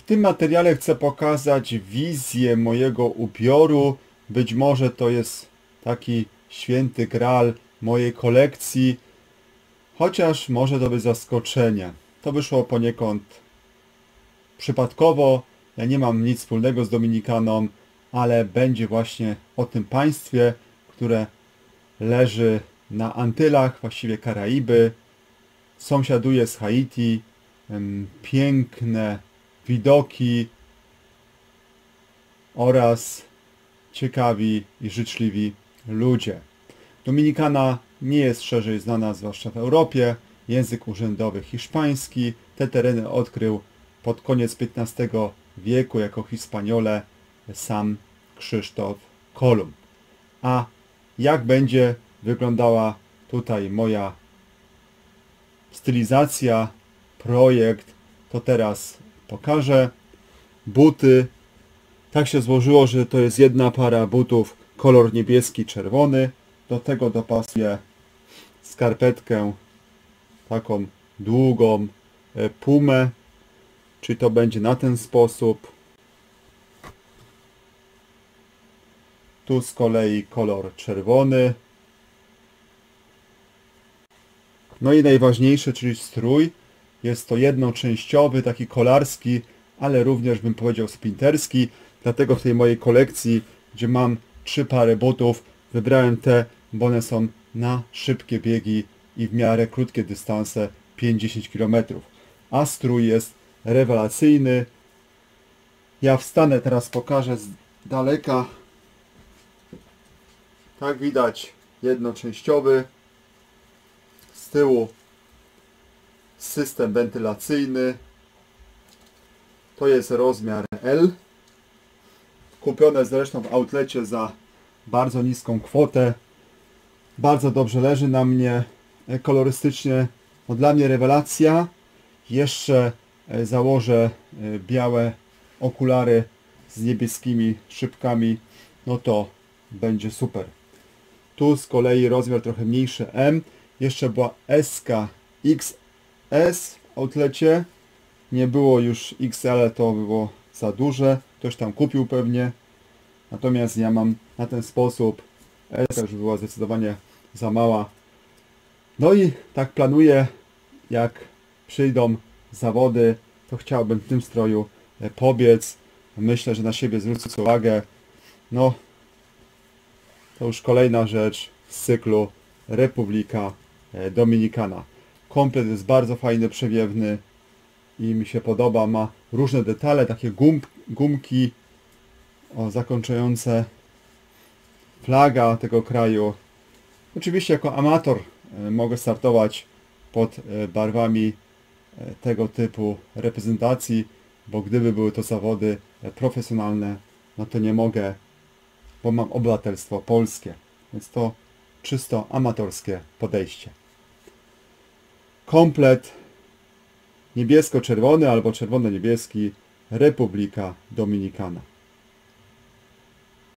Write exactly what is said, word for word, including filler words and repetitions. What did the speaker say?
W tym materiale chcę pokazać wizję mojego ubioru. Być może to jest taki święty graal mojej kolekcji, chociaż może to być zaskoczenie. To wyszło poniekąd przypadkowo. Ja nie mam nic wspólnego z Dominikaną, ale będzie właśnie o tym państwie, które leży na Antylach, właściwie Karaiby. Sąsiaduje z Haiti. Piękne widoki oraz ciekawi i życzliwi ludzie. Dominikana nie jest szerzej znana, zwłaszcza w Europie. Język urzędowy hiszpański. Te tereny odkrył pod koniec piętnastego wieku jako Hispaniole sam Krzysztof Kolumb. A jak będzie wyglądała tutaj moja stylizacja, projekt, to teraz pokażę. Buty. Tak się złożyło, że to jest jedna para butów, kolor niebieski, czerwony. Do tego dopasuję skarpetkę taką długą, pumę, czyli to będzie na ten sposób. Tu z kolei kolor czerwony. No i najważniejsze, czyli strój. Jest to jednoczęściowy, taki kolarski, ale również bym powiedział sprinterski. Dlatego w tej mojej kolekcji, gdzie mam trzy pary butów, wybrałem te, bo one są na szybkie biegi i w miarę krótkie dystanse, pięć do dziesięciu kilometrów. A strój jest rewelacyjny. Ja wstanę, teraz pokażę z daleka. Tak widać, jednoczęściowy. Z tyłu system wentylacyjny. To jest rozmiar L. Kupione zresztą w outlecie za bardzo niską kwotę. Bardzo dobrze leży na mnie. Kolorystycznie, no dla mnie rewelacja. Jeszcze założę białe okulary z niebieskimi szybkami. No to będzie super. Tu z kolei rozmiar trochę mniejszy M. Jeszcze była S X S w outlecie. Nie było już X L, to było za duże. Ktoś tam kupił pewnie. Natomiast ja mam na ten sposób. S już była zdecydowanie za mała. No i tak planuję, jak przyjdą zawody, to chciałbym w tym stroju pobiec. Myślę, że na siebie zwrócę uwagę. No, to już kolejna rzecz z cyklu Republika Dominikana. Komplet jest bardzo fajny, przewiewny i mi się podoba. Ma różne detale, takie gum, gumki o, zakończające flaga tego kraju. Oczywiście jako amator e, mogę startować pod e, barwami e, tego typu reprezentacji, bo gdyby były to zawody e, profesjonalne, no to nie mogę, bo mam obywatelstwo polskie. Więc to czysto amatorskie podejście. Komplet niebiesko-czerwony albo czerwono-niebieski, Republika Dominikana.